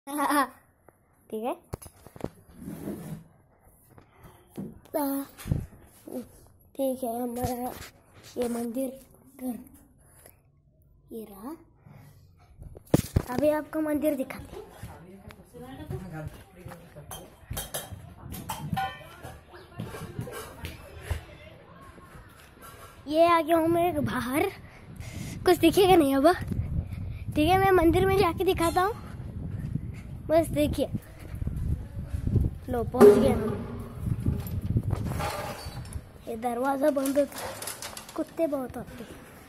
ठीक है। ठीक है, हमारा ये मंदिर घर ये रहा। अभी आपको मंदिर दिखाते हैं। ये आ गया हूँ मैं बाहर, कुछ दिखेगा नहीं अब। ठीक है, मैं मंदिर में जाके दिखाता हूँ, बस देखिए। लो पहुंच गया हम। ये दरवाजा बंद होता, कुत्ते बहुत आते।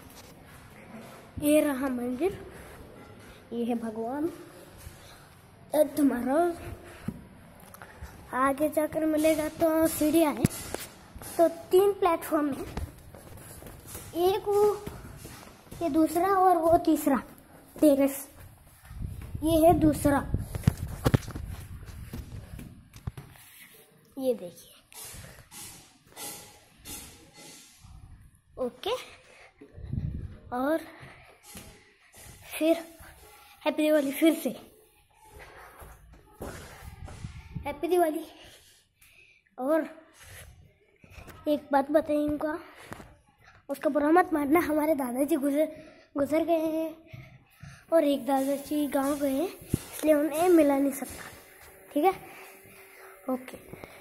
ये रहा मंदिर, ये है भगवान। तुम्हारा आगे जाकर मिलेगा तो सीढ़ियाँ है, तो 3 प्लेटफॉर्म है। एक वो, ये दूसरा और वो तीसरा टेरेस। ये है दूसरा, ये देखिए। ओके, और फिर हैप्पी दिवाली। फिर से हैप्पी दिवाली। और एक बात बताइएगा, उसका बुरा मत मानना। हमारे दादाजी गुजर गए हैं, और एक दादाजी गांव गए हैं, इसलिए उन्हें मिला नहीं सकता। ठीक है, ओके।